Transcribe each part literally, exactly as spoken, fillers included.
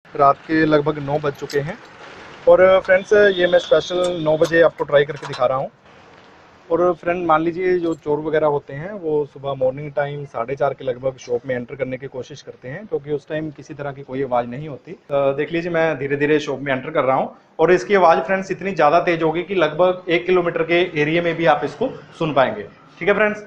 रात के लगभग नौ बज चुके हैं और फ्रेंड्स ये मैं स्पेशल नौ बजे आपको ट्राई करके दिखा रहा हूँ। और फ्रेंड मान लीजिए जो चोर वगैरह होते हैं वो सुबह मॉर्निंग टाइम साढ़े चार के लगभग शॉप में एंटर करने की कोशिश करते हैं, क्योंकि उस टाइम किसी तरह की कोई आवाज़ नहीं होती। देख लीजिए मैं धीरे धीरे शॉप में एंटर कर रहा हूँ और इसकी आवाज़ फ्रेंड्स इतनी ज़्यादा तेज होगी कि लगभग एक किलोमीटर के एरिया में भी आप इसको सुन पाएंगे। ठीक है फ्रेंड्स,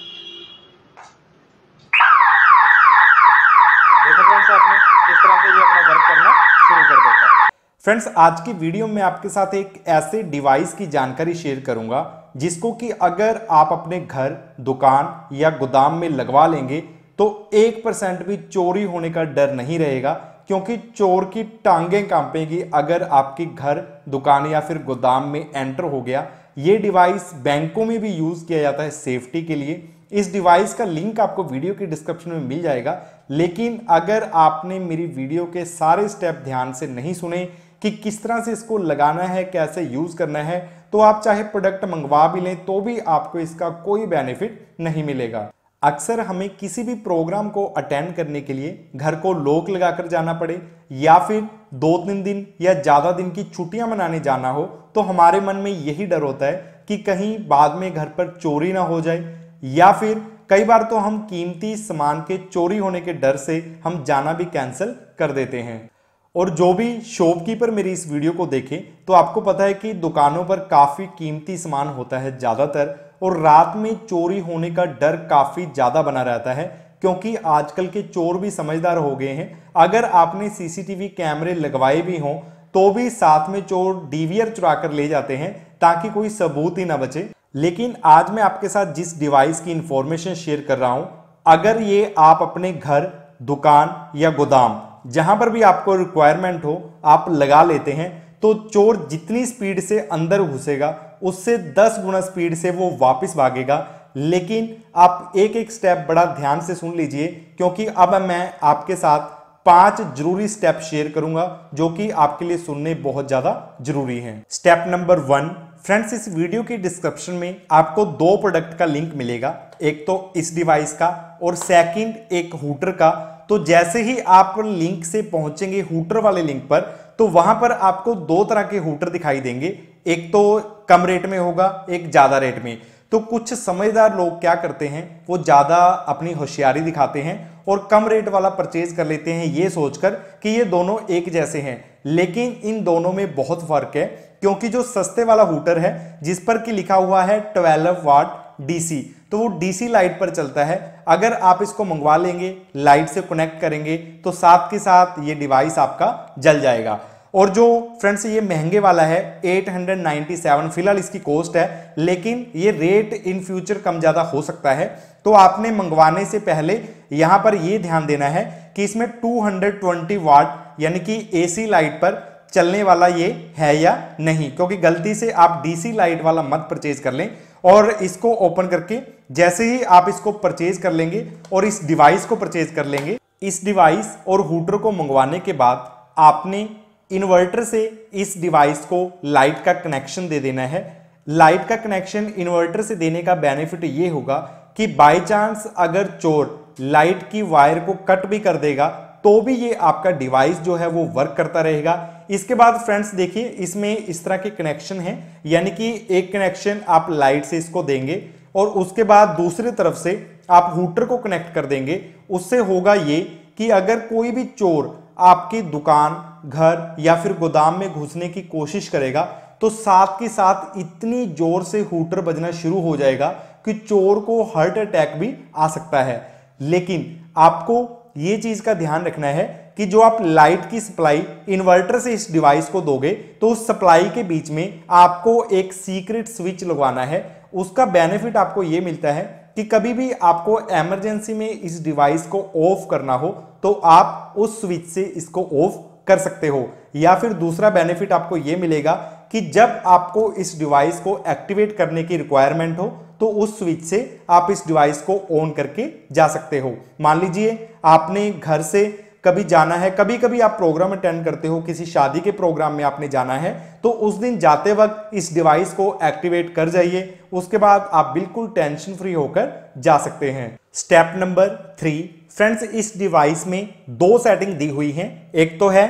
देखो फ्रेंड्स आपने किस तरह से ये अपना वर्क करना शुरू कर देता है। फ्रेंड्स आज की वीडियो में आपके साथ एक ऐसे डिवाइस की जानकारी शेयर करूंगा जिसको कि अगर आप अपने घर, दुकान या गोदाम में लगवा लेंगे तो एक परसेंट भी चोरी होने का डर नहीं रहेगा, क्योंकि चोर की टांगें कांपेंगी अगर आपके घर, दुकान या फिर गोदाम में एंटर हो गया। ये डिवाइस बैंकों में भी यूज किया जाता है सेफ्टी के लिए। इस डिवाइस का लिंक आपको वीडियो के डिस्क्रिप्शन में मिल जाएगा, लेकिन अगर आपने मेरी वीडियो के सारे स्टेप ध्यान से नहीं सुने कि किस तरह से इसको लगाना है, कैसे यूज करना है, तो आप चाहे प्रोडक्ट मंगवा भी लें तो भी आपको इसका कोई बेनिफिट नहीं मिलेगा। अक्सर हमें किसी भी प्रोग्राम को अटेंड करने के लिए घर को लॉक लगाकर जाना पड़े या फिर दो तीन दिन या ज्यादा दिन की छुट्टियां मनाने जाना हो तो हमारे मन में यही डर होता है कि कहीं बाद में घर पर चोरी ना हो जाए, या फिर कई बार तो हम कीमती सामान के चोरी होने के डर से हम जाना भी कैंसिल कर देते हैं। और जो भी शॉपकीपर मेरी इस वीडियो को देखे तो आपको पता है कि दुकानों पर काफ़ी कीमती सामान होता है ज़्यादातर, और रात में चोरी होने का डर काफ़ी ज़्यादा बना रहता है, क्योंकि आजकल के चोर भी समझदार हो गए हैं। अगर आपने सीसीटीवी कैमरे लगवाए भी हों तो भी साथ में चोर डीवीआर चुरा कर ले जाते हैं ताकि कोई सबूत ही ना बचे। लेकिन आज मैं आपके साथ जिस डिवाइस की इंफॉर्मेशन शेयर कर रहा हूं, अगर ये आप अपने घर, दुकान या गोदाम जहां पर भी आपको रिक्वायरमेंट हो आप लगा लेते हैं तो चोर जितनी स्पीड से अंदर घुसेगा उससे दस गुना स्पीड से वो वापस भागेगा। लेकिन आप एक एक स्टेप बड़ा ध्यान से सुन लीजिए, क्योंकि अब मैं आपके साथ पांच जरूरी स्टेप शेयर करूंगा जो कि आपके लिए सुनने बहुत ज्यादा जरूरी हैं। स्टेप नंबर वन, फ्रेंड्स इस वीडियो के डिस्क्रिप्शन में आपको दो प्रोडक्ट का लिंक मिलेगा, एक तो इस डिवाइस का और सेकंड एक हूटर का। तो जैसे ही आप लिंक से पहुंचेंगे हूटर वाले लिंक पर तो वहां पर आपको दो तरह के हूटर दिखाई देंगे, एक तो कम रेट में होगा, एक ज्यादा रेट में। तो कुछ समझदार लोग क्या करते हैं, वो ज्यादा अपनी होशियारी दिखाते हैं और कम रेट वाला परचेज कर लेते हैं ये सोचकर कि ये दोनों एक जैसे हैं, लेकिन इन दोनों में बहुत फर्क है। क्योंकि जो सस्ते वाला हूटर है जिस पर कि लिखा हुआ है ट्वेल्व वाट डीसी, तो वो डीसी लाइट पर चलता है। अगर आप इसको मंगवा लेंगे, लाइट से कनेक्ट करेंगे तो साथ के साथ ये डिवाइस आपका जल जाएगा। और जो फ्रेंड्स ये महंगे वाला है आठ सौ सत्तानवे फिलहाल इसकी कॉस्ट है, लेकिन ये रेट इन फ्यूचर कम ज्यादा हो सकता है। तो आपने मंगवाने से पहले यहां पर ये ध्यान देना है कि इसमें दो सौ बीस वाट यानी कि एसी लाइट पर चलने वाला ये है या नहीं, क्योंकि गलती से आप डीसी लाइट वाला मत परचेज कर लें। और इसको ओपन करके जैसे ही आप इसको परचेज कर लेंगे और इस डिवाइस को परचेज कर लेंगे, इस डिवाइस और हूटर को मंगवाने के बाद आपने इन्वर्टर से इस डिवाइस को लाइट का कनेक्शन दे देना है। लाइट का कनेक्शन इन्वर्टर से देने का बेनिफिट ये होगा कि बाय चांस अगर चोर लाइट की वायर को कट भी कर देगा तो भी ये आपका डिवाइस जो है वो वर्क करता रहेगा। इसके बाद फ्रेंड्स देखिए इसमें इस तरह के कनेक्शन है, यानी कि एक कनेक्शन आप लाइट से इसको देंगे और उसके बाद दूसरी तरफ से आप हूटर को कनेक्ट कर देंगे। उससे होगा ये कि अगर कोई भी चोर आपकी दुकान, घर या फिर गोदाम में घुसने की कोशिश करेगा तो साथ के साथ इतनी जोर से हूटर बजना शुरू हो जाएगा कि चोर को हार्ट अटैक भी आ सकता है। लेकिन आपको ये चीज का ध्यान रखना है कि जो आप लाइट की सप्लाई इन्वर्टर से इस डिवाइस को दोगे तो उस सप्लाई के बीच में आपको एक सीक्रेट स्विच लगवाना है। उसका बेनिफिट आपको ये मिलता है कि कभी भी आपको इमरजेंसी में इस डिवाइस को ऑफ करना हो तो आप उस स्विच से इसको ऑफ कर सकते हो। या फिर दूसरा बेनिफिट आपको यह मिलेगा कि जब आपको इस डिवाइस को एक्टिवेट करने की रिक्वायरमेंट हो तो उस स्विच से आप इस डिवाइस को ऑन करके जा सकते हो। मान लीजिए आपने घर से कभी जाना है, कभी कभी आप प्रोग्राम अटेंड करते हो, किसी शादी के प्रोग्राम में आपने जाना है तो उस दिन जाते वक्त इस डिवाइस को एक्टिवेट कर जाइए, उसके बाद आप बिल्कुल टेंशन फ्री होकर जा सकते हैं। स्टेप नंबर थ्री, फ्रेंड्स इस डिवाइस में दो सेटिंग दी हुई हैं। एक तो है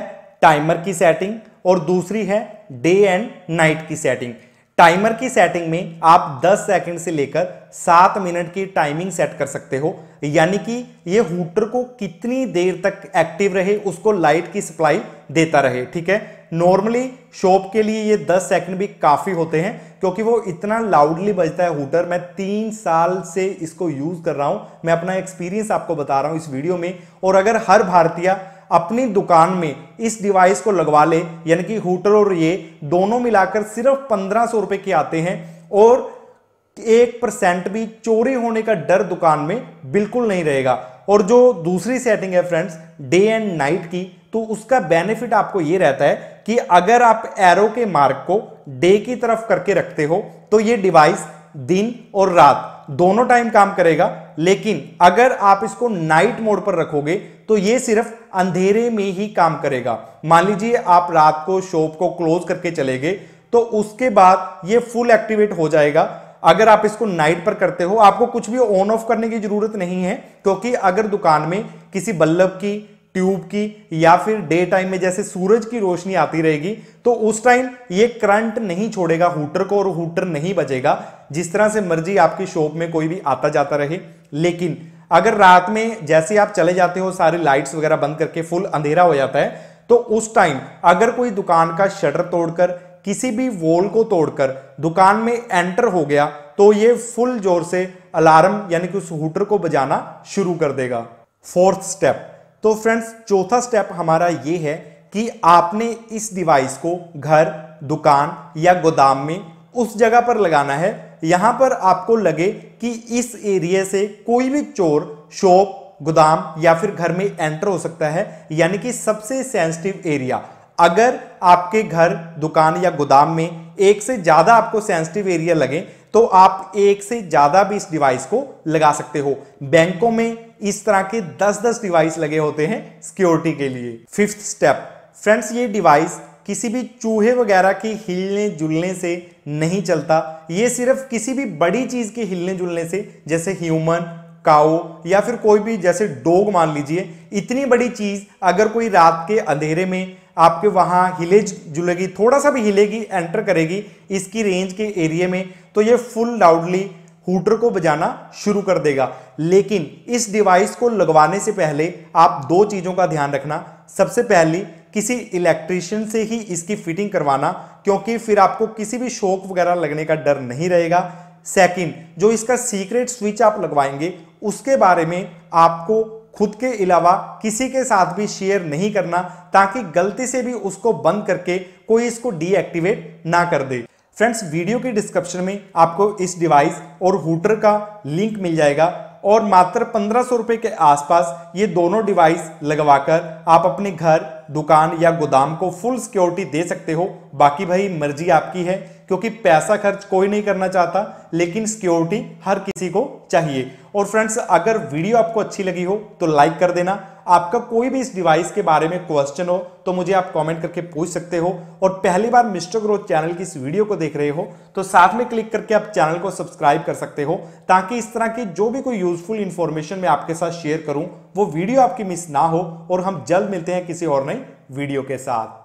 टाइमर की सेटिंग और दूसरी है डे एंड नाइट की सेटिंग। टाइमर की सेटिंग में आप दस सेकंड से लेकर सात मिनट की टाइमिंग सेट कर सकते हो, यानी कि ये हूटर को कितनी देर तक एक्टिव रहे, उसको लाइट की सप्लाई देता रहे। ठीक है, नॉर्मली शॉप के लिए ये दस सेकंड भी काफी होते हैं क्योंकि वो इतना लाउडली बजता है हूटर। मैं तीन साल से इसको यूज कर रहा हूं, मैं अपना एक्सपीरियंस आपको बता रहा हूं इस वीडियो में। और अगर हर भारतीय अपनी दुकान में इस डिवाइस को लगवा ले, यानी कि हूटर और ये दोनों मिलाकर सिर्फ पंद्रह सौ रुपए के आते हैं और एक परसेंट भी चोरी होने का डर दुकान में बिल्कुल नहीं रहेगा। और जो दूसरी सेटिंग है फ्रेंड्स डे एंड नाइट की, तो उसका बेनिफिट आपको यह रहता है कि अगर आप एरो के मार्क को डे की तरफ करके रखते हो तो ये डिवाइस दिन और रात दोनों टाइम काम करेगा। लेकिन अगर आप इसको नाइट मोड पर रखोगे तो ये सिर्फ अंधेरे में ही काम करेगा। मान लीजिए आप रात को शॉप को क्लोज करके चले गए तो उसके बाद ये फुल एक्टिवेट हो जाएगा। अगर आप इसको नाइट पर करते हो, आपको कुछ भी ऑन ऑफ करने की जरूरत नहीं है, क्योंकि अगर दुकान में किसी बल्ब की, ट्यूब की या फिर डे टाइम में जैसे सूरज की रोशनी आती रहेगी तो उस टाइम ये करंट नहीं छोड़ेगा हूटर को और हूटर नहीं बजेगा। जिस तरह से मर्जी आपकी शॉप में कोई भी आता जाता रहे। लेकिन अगर रात में जैसे आप चले जाते हो, सारी लाइट्स वगैरह बंद करके फुल अंधेरा हो जाता है, तो उस टाइम अगर कोई दुकान का शटर तोड़कर, किसी भी वॉल को तोड़कर दुकान में एंटर हो गया तो ये फुल जोर से अलार्म यानी कि उस हूटर को बजाना शुरू कर देगा। फोर्थ स्टेप, तो फ्रेंड्स चौथा स्टेप हमारा ये है कि आपने इस डिवाइस को घर, दुकान या गोदाम में उस जगह पर लगाना है यहां पर आपको लगे कि इस एरिया से कोई भी चोर शॉप, गोदाम या फिर घर में एंटर हो सकता है, यानी कि सबसे सेंसिटिव एरिया। अगर आपके घर, दुकान या गोदाम में एक से ज्यादा आपको सेंसिटिव एरिया लगे तो आप एक से ज्यादा भी इस डिवाइस को लगा सकते हो। बैंकों में इस तरह के दस दस डिवाइस लगे होते हैं सिक्योरिटी के लिए। फिफ्थ स्टेप, फ्रेंड्स ये डिवाइस किसी भी चूहे वगैरह के हिलने जुलने से नहीं चलता। ये सिर्फ किसी भी बड़ी चीज के हिलने जुलने से, जैसे ह्यूमन, काऊ या फिर कोई भी जैसे डॉग मान लीजिए, इतनी बड़ी चीज अगर कोई रात के अंधेरे में आपके वहां हिले जुलेगी, थोड़ा सा भी हिलेगी, एंटर करेगी इसकी रेंज के एरिया में, तो ये फुल लाउडली हूटर को बजाना शुरू कर देगा। लेकिन इस डिवाइस को लगवाने से पहले आप दो चीजों का ध्यान रखना। सबसे पहली, किसी इलेक्ट्रिशियन से ही इसकी फिटिंग करवाना, क्योंकि फिर आपको किसी भी शॉक वगैरह लगने का डर नहीं रहेगा। सेकंड, जो इसका सीक्रेट स्विच आप लगवाएंगे उसके बारे में आपको खुद के अलावा किसी के साथ भी शेयर नहीं करना, ताकि गलती से भी उसको बंद करके कोई इसको डीएक्टिवेट ना कर दे। फ्रेंड्स वीडियो के डिस्क्रिप्शन में आपको इस डिवाइस और हूटर का लिंक मिल जाएगा और मात्र पंद्रह सौ रुपए के आसपास ये दोनों डिवाइस लगवाकर आप अपने घर, दुकान या गोदाम को फुल सिक्योरिटी दे सकते हो। बाकी भाई मर्जी आपकी है, क्योंकि पैसा खर्च कोई नहीं करना चाहता, लेकिन सिक्योरिटी हर किसी को चाहिए। और फ्रेंड्स अगर वीडियो आपको अच्छी लगी हो तो लाइक कर देना। आपका कोई भी इस डिवाइस के बारे में क्वेश्चन हो तो मुझे आप कमेंट करके पूछ सकते हो। और पहली बार मिस्टर ग्रोथ चैनल की इस वीडियो को देख रहे हो तो साथ में क्लिक करके आप चैनल को सब्सक्राइब कर सकते हो, ताकि इस तरह की जो भी कोई यूजफुल इंफॉर्मेशन मैं आपके साथ शेयर करूं वो वीडियो आपकी मिस ना हो। और हम जल्द मिलते हैं किसी और नई वीडियो के साथ।